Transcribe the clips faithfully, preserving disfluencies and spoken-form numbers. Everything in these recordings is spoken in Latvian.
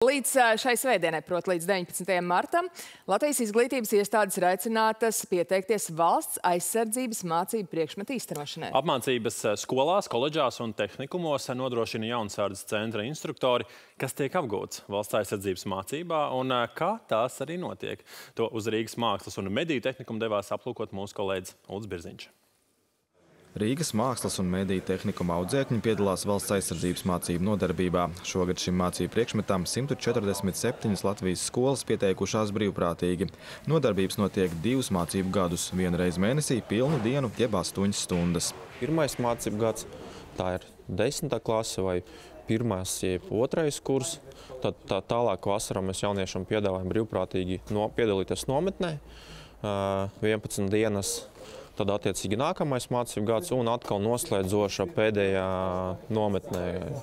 Līdz šai svētdienai, proti līdz deviņpadsmitajam martam, Latvijas izglītības iestādes ir aicinātas pieteikties valsts aizsardzības mācību priekšmetu īstenošanai. Apmācības skolās, koledžās un tehnikumos nodrošina Jaunsardzes centra instruktori, kas tiek apgūts valsts aizsardzības mācībā un kā tās arī notiek. To uz Rīgas Mākslas un mediju tehnikumu devās aplūkot mūsu kolēģis Ulds Birziņš. Rīgas Mākslas un mediju tehnikuma audzēkņi piedalās valsts aizsardzības mācību nodarbībā. Šogad šim mācību priekšmetam simt četrdesmit septiņas Latvijas skolas pieteikušās brīvprātīgi. Nodarbības notiek divus mācību gadus, vienu reizi mēnesī, pilnu dienu, jeb astoņas stundas. Pirmais mācību gads, tā ir desmitā klase vai pirmais, jeb otrais kurs. Tad tā, tālāk vasarā mēs jauniešiem piedāvājam brīvprātīgi no, piedalīties nometnē, vienpadsmit dienas. Tad attiecīgi nākamais mācību gads un atkal noslēdzoša pēdējā nometnē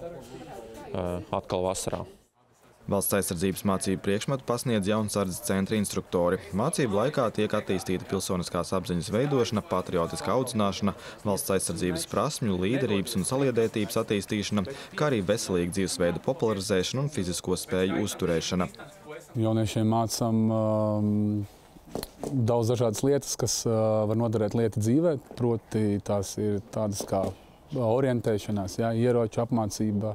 atkal vasarā. Valsts aizsardzības mācību priekšmetu pasniedz Jaunsardzes centra instruktori. Mācību laikā tiek attīstīta pilsoniskās apziņas veidošana, patriotiska audzināšana, valsts aizsardzības prasmju, līderības un saliedētības attīstīšana, kā arī veselīga dzīvesveida popularizēšana un fizisko spēju uzturēšana. Jauniešiem mācām um, daudz dažādas lietas, kas uh, var noderēt lieta dzīvē, proti tās ir tādas kā orientēšanās, jā, ieroču apmācība,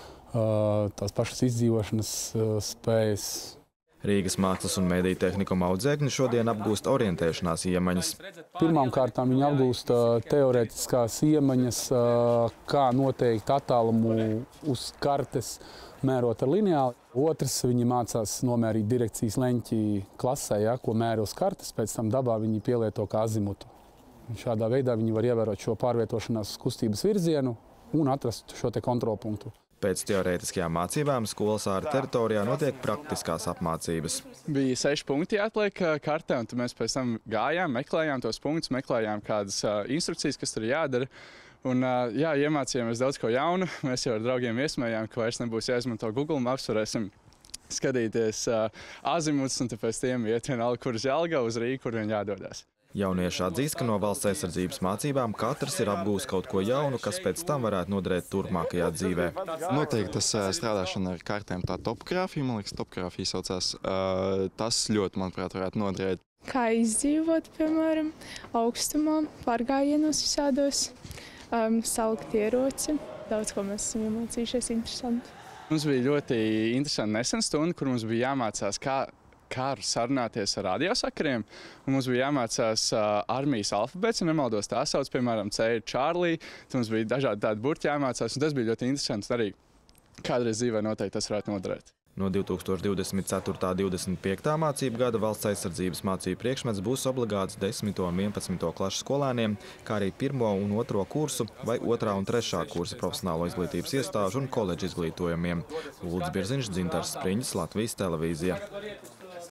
uh, tās pašas izdzīvošanas uh, spējas. Rīgas Mākslas un mediju tehnikuma audzēkņi šodien apgūst orientēšanās iemaņas. Pirmām kārtām viņi apgūst uh, teorētiskās iemaņas, uh, kā noteikt attālumu uz kartes, mērot ar lineāli. Otrs, viņi mācās nomērīt direkcijas leņķi klasē, ja, ko mēra uz kartes, pēc tam dabā viņi pielieto kā azimutu. Un šādā veidā viņi var ievērot šo pārvietošanās kustības virzienu un atrast šo te kontrolpunktu. Pēc teorētiskajām mācībām skolas ārā teritorijā notiek praktiskās apmācības. Bija seši punkti jāatliek kartē, un tad mēs pēc tam gājām, meklējām tos punktus, meklējām kādas uh, instrukcijas, kas tur jādara. Un, uh, jā, iemācījāmies daudz ko jaunu. Mēs jau ar draugiem iesmējām, ka vairs nebūs jāizmanto Google Maps, varēsim skatīties uh, azimutus, un tāpēc tiem iet vienalga, kur uz Jelgavu, uz Rīgu, kur vien jādodās. Jaunieši atzīst, ka no valsts aizsardzības mācībām katrs ir apgūs kaut ko jaunu, kas pēc tam varētu noderēt turpmākajā dzīvē. Noteikti tas strādāšana ar kartēm, tā topogrāfija, man liekas, topogrāfija saucās. Uh, tas ļoti, manuprāt, varētu noderēt. Kā izdzīvot, piemēram, augstumā, pārgājienos visādos, um, salkt ieroci. Daudz ko mēs esam iemācījušies interesanti. Mums bija ļoti interesanti nesen stunda, kur mums bija jāmācās, kā kā sarunāties ar radiosakariem. Un mums bija jāmācās uh, armijas alfabēts, un nemaldos tā sauc, piemēram, C ir Čārlī. Tad mums bija dažādi tādi burti jāmācās, un tas bija ļoti interesants arī. Kādreiz dzīvē noteikti tas varētu noderēt. No divi tūkstoši divdesmit ceturtā un divdesmit piektā mācību gada valsts aizsardzības mācību priekšmets būs obligāts desmito un vienpadsmito klašu skolēniem, kā arī pirmo un otro kursu vai otrā un trešā kursa profesionālo izglītības iestāžu un koledžu izglītojumiem. Ulds Birziņš, Dzintars Spriņģis, Latvijas televīzija.